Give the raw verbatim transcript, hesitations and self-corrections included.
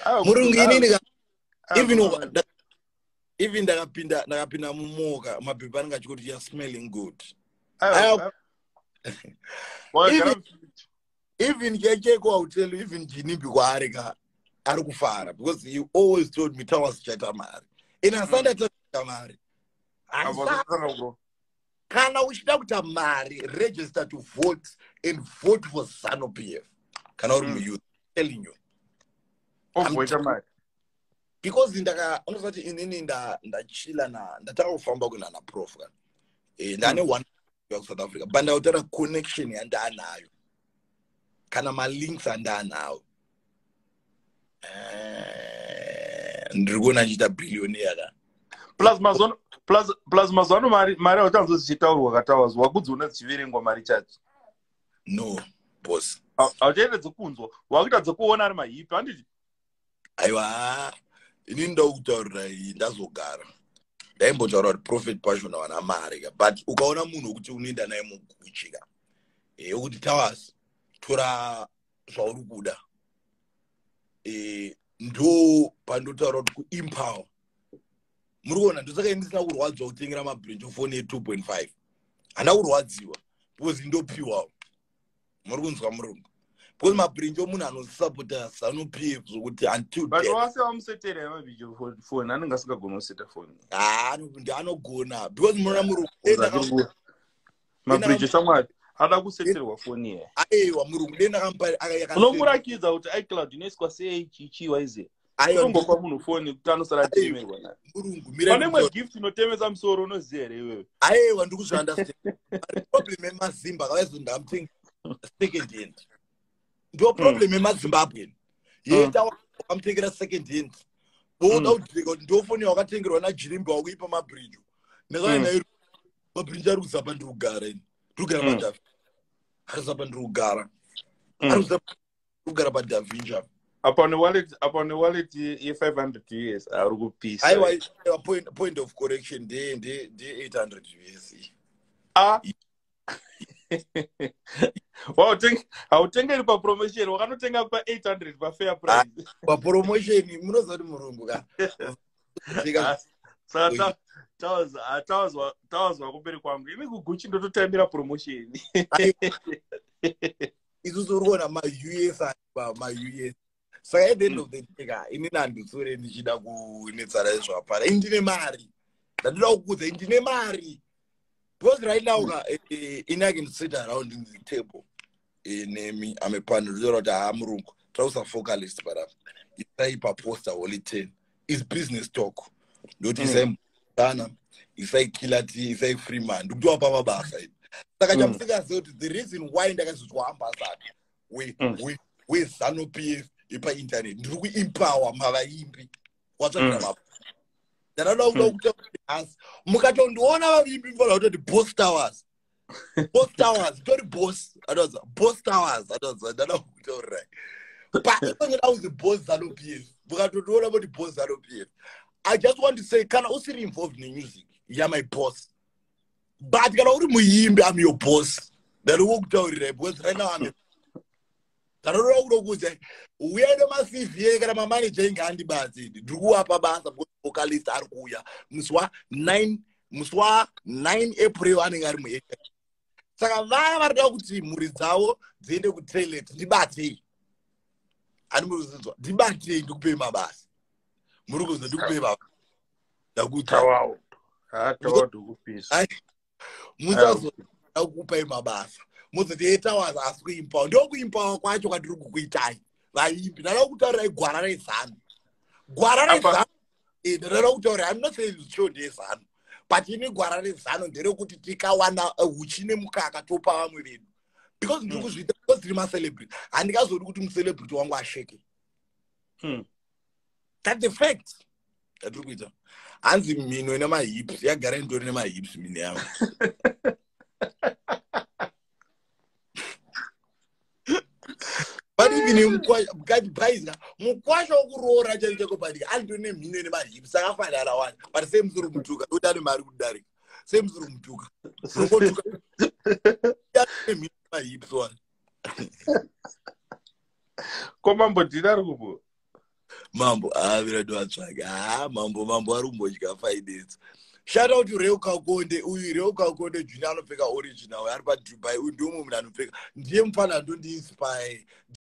murungu inini ka even da- even ndakapinda ndakapinda mumoka mapepa anenge achikuti you're smelling good. Ayo. even even Kekeko I will tell you, even Jinimbi kwaari ka ari kufara because he always told me Towers chata mari ina sanda chata mari kana uchida kuita mari register to vote and vote for ZANU-P F kana uri muyouth telling you ovoita mari because ndaka unosati inini nda ndachila na ndataka kufamba kuna na prof kana eh ndane one ya South Africa banda utara connection yandanayo kana ma links andanayo eh ndirikuona chita billionaire ka plus mazono plus plus mazono mari mari autanzo zichitaurwa katawazi wakudzona zichiverengwa mari chachi no boss autende dzokunzwa wakuita dzokuona ari mahipi handiti aiwa ini ndokutaurira iyi ndazogara ndaimbotaura kuti Prophet Passion wana mari ka but ukaona munhu ukuthi unoenda naye muguchika eh ukuthi Towers tora zvauri kuda eh ndo pandotaura kuti kuempower murikuona ndosaka ndisina kurwadzwa kutengera mabridge phone ye two point five hana kurwadziwa because ndopiwa murikunzwa murungu because mabridge omunhu anosupporta ZANU-P F zokuti until but wase wamusetera mabridge phone anenge asingagona kuseta phone ah anogona because murona murungu mabridge shamwari ada kuseterwa phone ye aiwa murungu dena kampani akayaka unomurakidza kuti iCloud inoiswa sei chichiwa ize aiwa munhu phone kuti anosara timerwa naye murungu pane mwe gift inotemesa musoro unoziya here iwewe aiwa ndikuzvi understand problem emazimba kawaizo ndamuthenga second hand ndo problem emazimbabwe yeta wakamutengera second hand boda udrika kuti ndofoni wakatengerwa naJirimbi wakuipa mabridge nekana nayo mabridge ari kuzapa ndiri kugara ini ndiri kugara padhavi ari kuzapa ndiri kugara ari kuzapa ndiri kugara padhavinja upon wallet upon wallet ye five hundred U S ari kupisa aiwa point point of correction de de de eight hundred U S ah wow think hautengeri pa promotion wakanotenga pa eight hundred pa fair price pa promotion munozati murungu ka sasa Towers Towers Towers wakuperi kwangu imi kuguchi ndototambira promotion isusu urikuona ma U S pa ma U S saka at the end of the day ka ini nanditsure ndichida kunetsara zvapara indine mari ndandoda kukudza indine mari because right now ka in I can sit around in the table name I'm a partner that I'm murungu trouser focalist but if I poster only ten is business talk not is em dana if I killer t if I free man do apa mabasa saka chamsika zoti the reason why ndakazozwa ambassador we we we ZANU-P F ipa internet ndiri kuempower mavaimbi watsvakira mapa ndanoda kuda kuti asi mukatondiona vaimbi mfana kuti boss Towers boss Towers tori boss anoza boss Towers anoza ndanoda kutaurira pa iponga uzi boss ZANU-P F mukatondiona kuti boss ZANU-P F I just want to say kana usiri involved in music you're my boss but kana uri muimbi I'm your boss ndari kutaurira because right now I'm Tarora urokuze uyede ma C V kana ma manager ingandi bazi ndiri kuwapa basa vocalist ari kuya muswa nine muswa nine April anenge ari mu saka vaya varida kuti muri dzavo dziende ku toilet ndibate ani muruzizwa ndibate ndikupe mabasa muri kuzo ndikupe baba ndakuta wow hato ndikupisa muzazo ndakupa mabasa muzoti Towers asi kuimpower ndo kuimpower kwacho kwatiri kukuitai vaimbi ndada kutaura igwara rezano gwara rezano eh ndada kutaura I'm not saying show rezano but ini gwara rezano nderekuti tikawana huchine mukaka topa vamwe vedu because ndiri kuzviita because tiri ma celebrity handikazodi kuti mucelebrity wangu asheke hmm that's the fact ndiri kuita hanzi mino ina ma hips yagara ndori nema hips mino yangu but even mukati paiza mukwasha wokuroora chaicheko padika andone mhino ine mahips sakafanana wani but sei musoro mutuka utane mari kudarika sei musoro mutuka rokotuka mhino mahips wani komambo ndiri ari kupo mambo avira ndovatsvaga ha mambo mambo ari kumbodya finance. Shout out to Reuka Konde uyu Reuka Konde junior anopfeka original ari paDubai uyu ndiye munhu anopfeka ndiye mufana ndondi inspire